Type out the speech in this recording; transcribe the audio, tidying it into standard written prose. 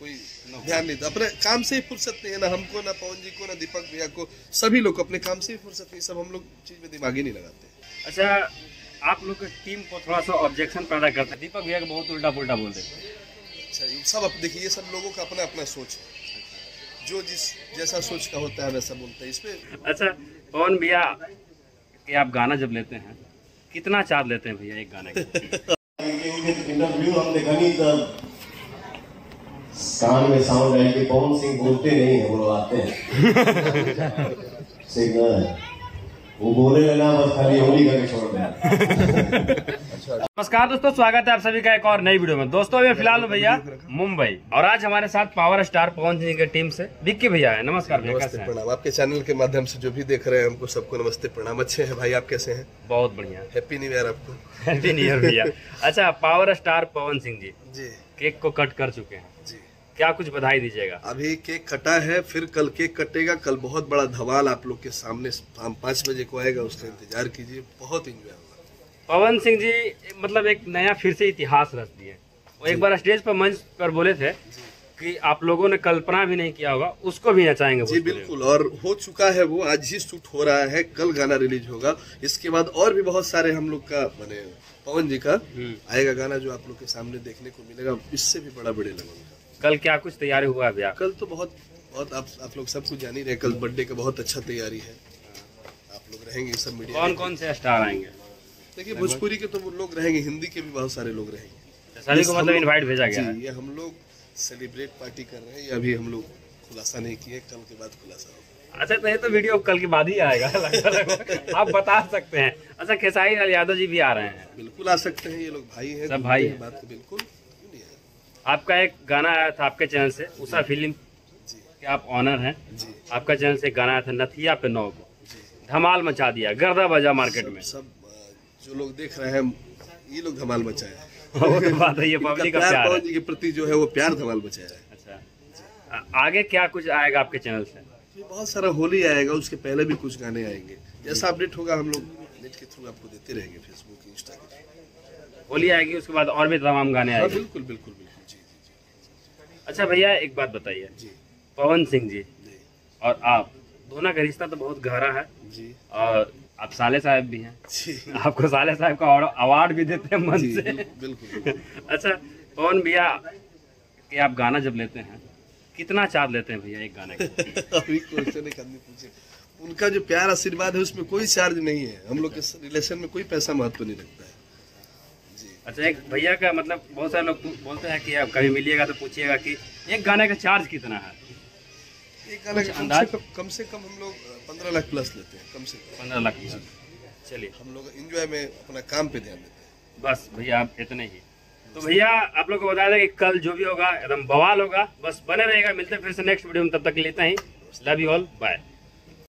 कोई ध्यान नहीं था, अपने काम से ही फुर्सत नहीं है ना हमको, ना पवन जी को, ना दीपक भैया को, सभी लोग अपने काम से ही फुर्सत नहीं, सब हम लोग चीज में दिमाग ही नहीं लगाते। अच्छा, आप लोग की टीम को थोड़ा सा ऑब्जेक्शन पैदा करते हैं, दीपक भैया को बहुत उल्टा पुल्टा बोल देते हैं। अच्छा, ये सब देखिए, ये सब लोगों का अपना अपना सोच है, जो जिस जैसा सोच का होता है वैसा बोलता है इसमें। अच्छा पवन भैया कि आप गाना जब लेते हैं कितना चार्ज लेते हैं भैया एक गाने का? इंटरव्यू हम देखा नहीं तब कान में साउंड है कि पवन सिंह बोलते नहीं है, वो आते हैं सिग्नल, वो बोले लेना बस खाली उंगली करके छोड़ देना। नमस्कार दोस्तों, स्वागत है आप सभी का एक और नई वीडियो में। दोस्तों अभी फिलहाल भैया मुंबई, और आज हमारे साथ पावर स्टार पवन सिंह की टीम से विक्की भैया है। नमस्कार भैया, कैसे हैं? प्रणाम, आपके चैनल के माध्यम से जो भी देख रहे हैं हमको सबको नमस्ते प्रणाम। अच्छे हैं भाई, आप कैसे हैं? बहुत बढ़िया, हैप्पी न्यू ईयर आपको। हैप्पी न्यू ईयर भैया। अच्छा, power star Pawan Singh ji cake को कट कर चुके हैं जी, क्या कुछ बधाई दीजिएगा? अभी केक कटा है, फिर कल केक कटेगा, कल बहुत बड़ा धमाल आप लोग के सामने शाम 5 बजे को आएगा, उसका इंतजार कीजिए, बहुत एंजॉय होगा। पवन सिंह जी मतलब एक नया फिर से इतिहास रच दिए। वो एक बार स्टेज पर मंच पर बोले थे कि आप लोगों ने कल्पना भी नहीं किया होगा, उसको भी नचाएंगे। जी बिल्कुल, और हो चुका है वो, आज ही शूट हो रहा है, कल गाना रिलीज होगा, इसके बाद और भी बहुत सारे हम लोग का माने पवन जी का आएगा गाना जो आप लोग के सामने देखने को मिलेगा, इससे भी बड़ा बड़े लगेगा। कल क्या कुछ तैयारी हुआ है भैया? कल तो बहुत बहुत आप लोग सब कुछ जान ही रहे, कल बर्थडे का बहुत अच्छा तैयारी है, आप लोग रहेंगे सब मीडिया। कौन कौन से स्टार आएंगे? देखिए भोजपुरी के तो लोग रहेंगे, हिंदी के भी बहुत सारे लोग रहेंगे, सभी को मतलब इनवाइट भेजा गया है। ये हम लोग सेलिब्रेट पार्टी कर रहे हैं, ये अभी हम लोग खुलासा नहीं किए, कल के बाद खुलासा होगा। अच्छा, तो ये तो वीडियो कल के बाद ही आएगा आप बता सकते हैं। अच्छा, खेसारी लाल यादव जी भी आ रहे हैं? बिल्कुल आ सकते हैं, ये लोग भाई हैं, सब भाई हैं। बात तो बिल्कुल। आपका एक गाना आया था आपके चैनल से, उषा फिल्म के आप ऑनर हैं जी, आपका चैनल से गाना आया था नथिया पे 9 को, धमाल मचा दिया, गर्दा बजा मार्केट में। सब जो लोग देख रहे हैं, ये लोग धमाल मचाए हैं। वो तो बात है, ये पब्लिक का प्यार पवन है। जी के प्रति जो है वो प्यार धमाल मचाया है। अच्छा, आगे क्या कुछ आएगा आपके चैनल से? ये बहुत सारा होली आएगा, उसके पहले भी कुछ गाने आएंगे, जैसा अपडेट होगा हम लोग नेट के थ्रू आपको देते रहेंगे, फेसबुक इंस्टा के थ्रू। होली आएगी, उसके बाद और भी तमाम गाने आएंगे। बिल्कुल बिल्कुल बिल्कुल जी जी। अच्छा भैया, एक बात बताइए, जी पवन सिंह जी और आप दोनों का रिश्ता तो बहुत गहरा है जी, और आप साले साहब भी हैं जी आपको साले साहब का अवार्ड भी देते हैं मन जी, से। बिल्कुल। अच्छा पवन भैया कि आप गाना जब लेते हैं कितना चार्ज लेते हैं भैया एक गाने का? अभी क्वेश्चन एक आदमी पूछे, उनका जो प्यार आशीर्वाद है उसमें कोई चार्ज नहीं है, हम लोग के रिलेशन में कोई पैसा महत्व नहीं रखता है जी। अच्छा, एक भैया का मतलब बहुत सारे लोग बोलते हैं कि आप कभी मिलिएगा तो पूछिएगा कि एक गाने का चार्ज कितना है? एक गाना का कम से कम हम लोग 15 लाख प्लस लेते हैं, कम से कम 15 लाख। चलिए, हम लोग एंजॉय में अपना काम पे ध्यान देते हैं। बस भैया आप इतने ही। तो भैया आप लोग को बता दें कि कल जो भी होगा एकदम बवाल होगा, बस बने रहेगा। मिलते हैं फिर से नेक्स्ट वीडियो में, तब तक लेते हैं। Love you all, bye.